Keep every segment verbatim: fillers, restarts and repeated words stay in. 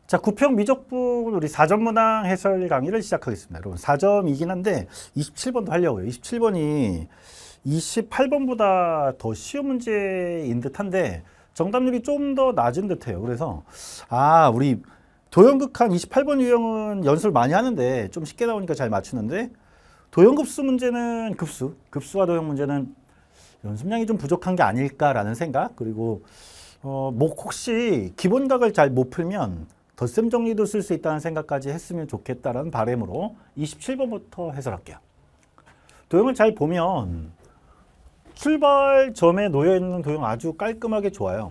자, 구평 미적분 우리 사 점 문항 해설 강의를 시작하겠습니다. 여러분 사 점이긴 한데 이십칠 번도 하려고요. 이십칠 번이 이십팔 번보다 더 쉬운 문제인 듯한데 정답률이 좀 더 낮은 듯해요. 그래서 아, 우리 도형극한 이십팔 번 유형은 연습을 많이 하는데 좀 쉽게 나오니까 잘 맞추는데 도형급수 문제는 급수, 급수와 도형 문제는 연습량이 좀 부족한 게 아닐까라는 생각. 그리고 어, 뭐 혹시 기본각을 잘 못 풀면 덧셈 정리도 쓸 수 있다는 생각까지 했으면 좋겠다라는 바람으로 이십칠 번부터 해설할게요. 도형을 잘 보면 출발점에 놓여있는 도형 아주 깔끔하게 좋아요.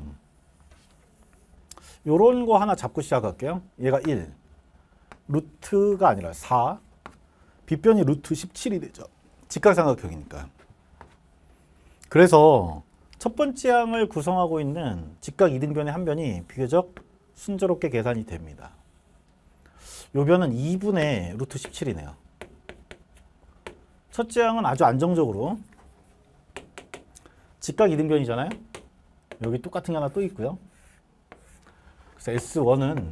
요런 거 하나 잡고 시작할게요. 얘가 일, 루트가 아니라 사, 빗변이 루트 십칠이 되죠. 직각삼각형이니까. 그래서 첫 번째 항을 구성하고 있는 직각 이등변의 한 변이 비교적 순조롭게 계산이 됩니다. 요 변은 이분의 루트 십칠이네요. 첫째 항은 아주 안정적으로 직각 이등변이잖아요. 여기 똑같은 게 하나 또 있고요. 그래서 에스 원은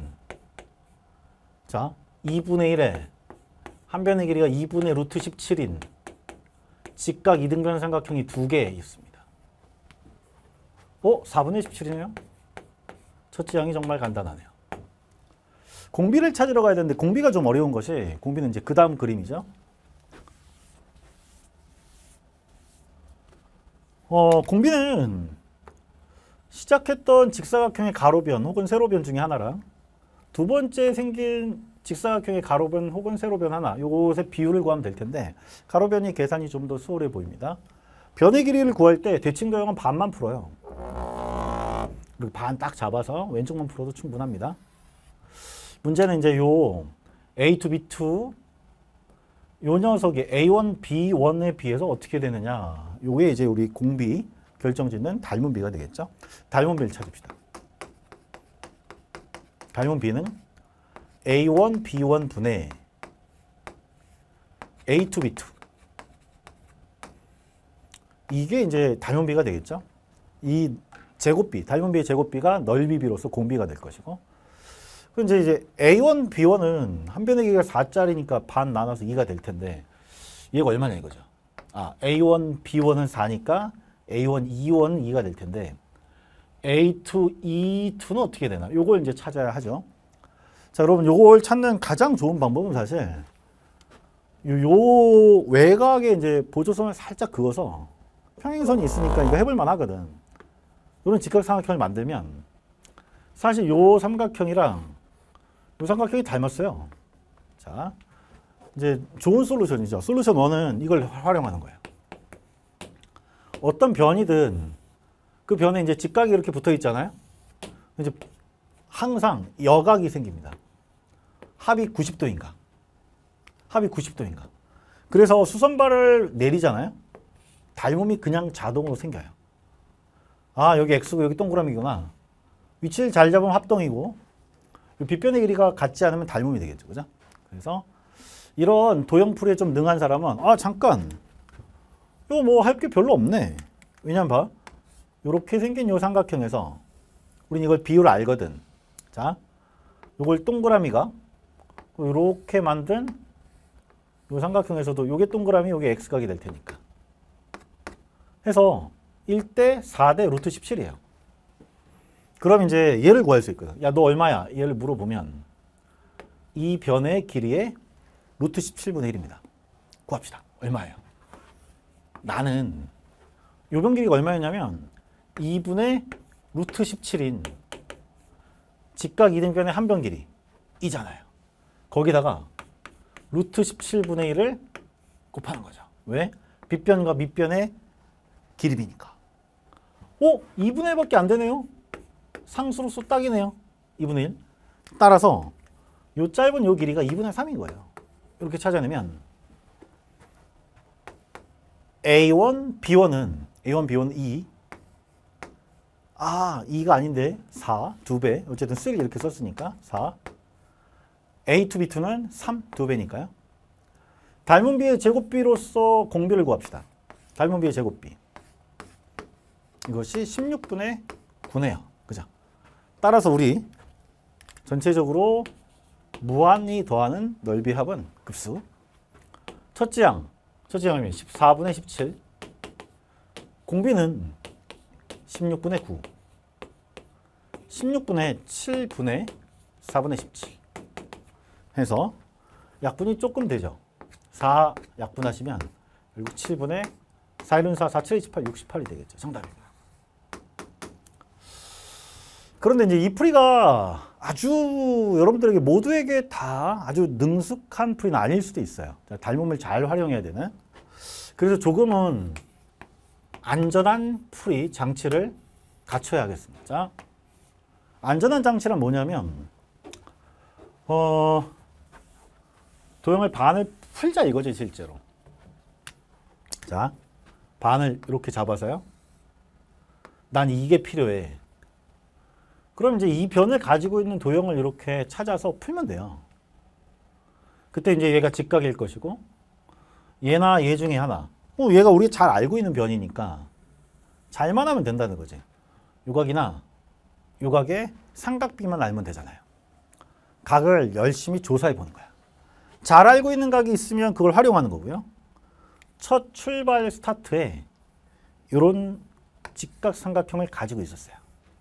자 이분의 일에 한 변의 길이가 이분의 루트 십칠인 직각 이등변 삼각형이 두 개 있습니다. 어? 사분의 십칠이네요. 첫째 항이 정말 간단하네요. 공비를 찾으러 가야 되는데 공비가 좀 어려운 것이 공비는 이제 그 다음 그림이죠. 어, 공비는 시작했던 직사각형의 가로변 혹은 세로변 중에 하나랑 두 번째 생긴 직사각형의 가로변 혹은 세로변 하나 요것의 비율을 구하면 될 텐데 가로변이 계산이 좀 더 수월해 보입니다. 변의 길이를 구할 때 대칭 도형은 반만 풀어요. 그리고 반 딱 잡아서 왼쪽만 풀어도 충분합니다. 문제는 이제 요 에이 투 비 투 요 녀석이 에이 원 비 원에 비해서 어떻게 되느냐. 요게 이제 우리 공비 결정짓는 닮은비가 되겠죠. 닮은비를 찾읍시다. 닮은비는 에이 원 비 원 분의 에이 투 비 투. 이게 이제 닮은비가 되겠죠. 이 제곱비, 닮은비의 제곱비가 넓이비로서 공비가 될 것이고. 그럼 이제 에이 원 비 원은 한 변의 길이가 사짜리니까 반 나눠서 이가 될 텐데 얘가 얼마냐 이거죠. 아, 에이 원 비 원은 사니까 에이 원 이 원은 이가 될 텐데 에이 투 이 투는 어떻게 되나? 요걸 이제 찾아야 하죠. 자, 여러분 요걸 찾는 가장 좋은 방법은 사실 요, 요 외곽에 이제 보조선을 살짝 그어서 평행선이 있으니까 이거 해볼 만하거든. 이런 직각삼각형을 만들면 사실 요 삼각형이랑 요 삼각형이 닮았어요. 자, 이제 좋은 솔루션이죠. 솔루션 일은 이걸 활용하는 거예요. 어떤 변이든 그 변에 이제 직각이 이렇게 붙어 있잖아요. 이제 항상 여각이 생깁니다. 합이 구십 도인가? 합이 구십 도인가? 그래서 수선발을 내리잖아요. 닮음이 그냥 자동으로 생겨요. 아, 여기 X고 여기 동그라미구나. 위치를 잘 잡으면 합동이고 빗변의 길이가 같지 않으면 닮음이 되겠죠. 그죠? 그래서 이런 도형풀이에 좀 능한 사람은 아, 잠깐 이거 뭐 할 게 별로 없네. 왜냐면 봐. 이렇게 생긴 요 삼각형에서 우린 이걸 비율을 알거든. 자, 요걸 동그라미가 이렇게 만든 요 삼각형에서도 요게 동그라미, 요게 X각이 될 테니까. 해서 일 대 사 대 루트 십칠이에요. 그럼 이제 얘를 구할 수 있거든. 야, 너 얼마야? 얘를 물어보면 이 변의 길이의 루트 십칠분의 일입니다. 구합시다. 얼마예요? 나는 요 변 길이가 얼마였냐면 이분의 루트 십칠인 직각 이등변의 한 변 길이 이잖아요. 거기다가 루트 십칠분의 일을 곱하는 거죠. 왜? 빗변과 밑변의 길이니까. 어? 이분의 일밖에 안 되네요. 상수로서 딱이네요. 이분의 일. 따라서 요 짧은 요 길이가 이분의 삼인 거예요. 이렇게 찾아내면 에이 원 비 원은 에이 원 비 원은 이. 아, 이가 아닌데 사, 두 배. 어쨌든 쓰리 이렇게 썼으니까 사. 에이 투 비 투는 삼, 두 배니까요. 닮은비의 제곱비로서 공비를 구합시다. 닮은비의 제곱비. 이것이 십육분의 구네요. 그죠? 따라서 우리 전체적으로 무한히 더하는 넓이 합은 급수. 첫째 양, 첫째 양이면 십사분의 십칠. 공비는 십육분의 구. 십육분의 칠분의 사분의 십칠. 해서 약분이 조금 되죠. 사 약분하시면 결국 칠분의 사, 일은 사, 사, 칠, 이십팔, 육십팔이 되겠죠. 정답입니다. 그런데 이제 이 풀이가 아주 여러분들에게 모두에게 다 아주 능숙한 풀이는 아닐 수도 있어요. 닮음을 잘 활용해야 되는. 그래서 조금은 안전한 풀이 장치를 갖춰야 하겠습니다. 자, 안전한 장치란 뭐냐면 어, 도형을 반을 풀자 이거죠, 실제로. 자, 반을 이렇게 잡아서요. 난 이게 필요해. 그럼 이제 이 변을 가지고 있는 도형을 이렇게 찾아서 풀면 돼요. 그때 이제 얘가 직각일 것이고, 얘나 얘 중에 하나. 어, 얘가 우리가 잘 알고 있는 변이니까 잘만 하면 된다는 거지. 요각이나 요각의 삼각비만 알면 되잖아요. 각을 열심히 조사해 보는 거야. 잘 알고 있는 각이 있으면 그걸 활용하는 거고요. 첫 출발 스타트에 이런 직각 삼각형을 가지고 있었어요.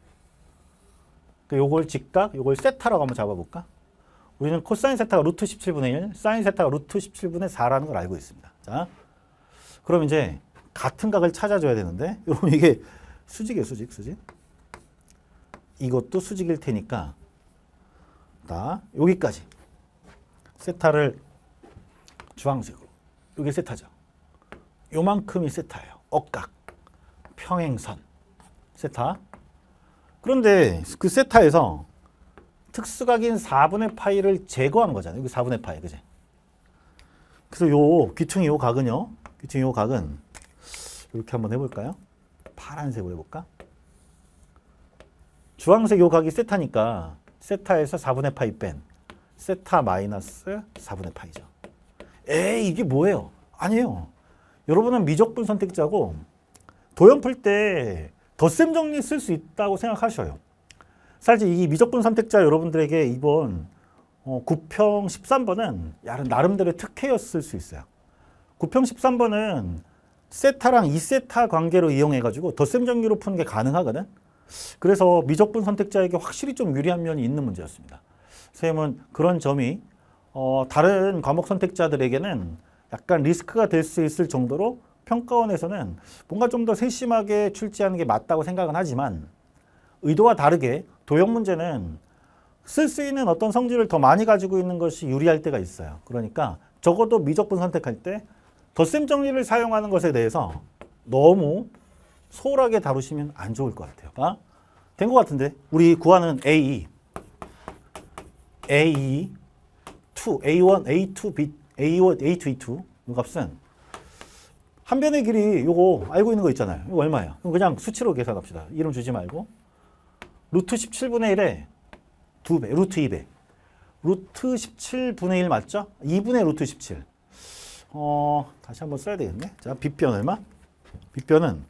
요걸 직각, 요걸 세타라고 한번 잡아볼까? 우리는 코사인 세타가 루트 십칠분의 일, 사인 세타가 루트 십칠분의 사라는 걸 알고 있습니다. 자, 그럼 이제 같은 각을 찾아줘야 되는데, 여러분 이게 수직이에요, 수직, 수직. 이것도 수직일 테니까, 자, 여기까지. 세타를 주황색으로. 이게 세타죠. 요만큼이 세타예요. 억각, 평행선, 세타. 그런데 그 세타에서 특수각인 사분의 파이를 제거하는 거잖아요. 여기 사분의 파이, 그지? 그래서 요 귀퉁이 요 각은요. 귀퉁이 요 각은 이렇게 한번 해볼까요? 파란색으로 해볼까? 주황색 요 각이 세타니까 세타에서 사분의 파이 뺀 세타 마이너스 사분의 파이죠. 에이, 이게 뭐예요? 아니에요. 여러분은 미적분 선택자고 도형 풀 때 덧셈 정리 쓸 수 있다고 생각하셔요. 사실 이 미적분 선택자 여러분들에게 이번 어, 구평 십삼 번은 나름대로의 특혜였을 수 있어요. 구평 십삼 번은 세타랑 이 세타 관계로 이용해가지고 덧셈 정리로 푸는 게 가능하거든. 그래서 미적분 선택자에게 확실히 좀 유리한 면이 있는 문제였습니다. 선생님은 그런 점이 어, 다른 과목 선택자들에게는 약간 리스크가 될 수 있을 정도로 평가원에서는 뭔가 좀 더 세심하게 출제하는 게 맞다고 생각은 하지만 의도와 다르게 도형 문제는 쓸 수 있는 어떤 성질을 더 많이 가지고 있는 것이 유리할 때가 있어요. 그러니까 적어도 미적분 선택할 때 덧셈 정리를 사용하는 것에 대해서 너무 소홀하게 다루시면 안 좋을 것 같아요. 아? 된 것 같은데 우리 구하는 A, A, 투, 에이 원, 에이 투, B, 에이 원, 에이 투, 이 투 이 값은 한 변의 길이 요거 알고 있는 거 있잖아요. 이거 얼마예요? 그럼 그냥 수치로 계산합시다. 이름 주지 말고 루트 십칠분의 일에 두 배, 루트 이 배. 루트 십칠분의 일 맞죠? 이분의 루트 십칠. 어, 다시 한번 써야 되겠네. 자, 빗변 얼마? 빗변은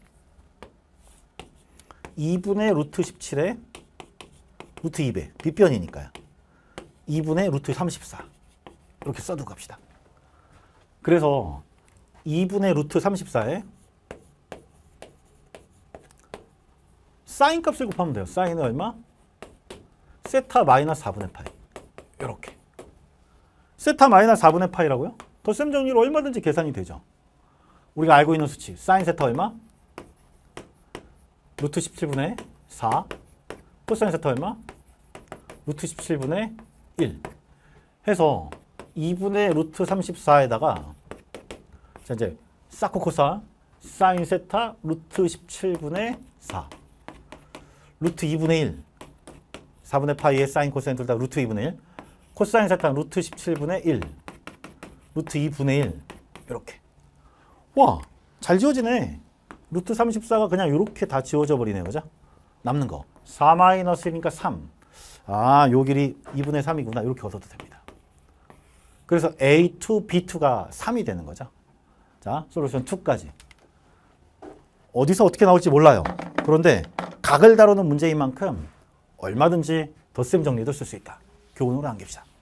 이분의 루트 십칠에 루트 이 배. 빗변이니까요. 이분의 루트 삼십사. 이렇게 써두고 갑시다. 그래서 이분의 루트 삼십사에 사인 값을 곱하면 돼요. 사인은 얼마? 세타 마이너스 사분의 파이. 이렇게. 세타 마이너스 사분의 파이라고요? 덧셈 정리로 얼마든지 계산이 되죠. 우리가 알고 있는 수치. 사인 세타 얼마? 루트 십칠분의 사. 코사인 세타 얼마? 루트 십칠분의 일. 해서 이분의 루트 삼십사에다가 자, 이제 사코코사 사인 세타 루트 십칠분의 사. 루트 이분의 일. 사분의 파이의 사인 코사인 둘 다 루트 이분의 일. 코사인 세타 루트 십칠분의 일. 루트 이분의 일. 이렇게. 와, 잘 지워지네. 루트 삼십사가 그냥 이렇게 다 지워져 버리네요. 그죠? 남는 거. 사 마이너스 일이니까 삼. 아, 요 길이 이분의 삼이구나. 이렇게 얻어도 됩니다. 그래서 에이 투, 비 투가 삼이 되는 거죠. 자, 솔루션 이까지. 어디서 어떻게 나올지 몰라요. 그런데 각을 다루는 문제인 만큼 얼마든지 덧셈 정리도 쓸 수 있다. 교훈으로 남깁시다.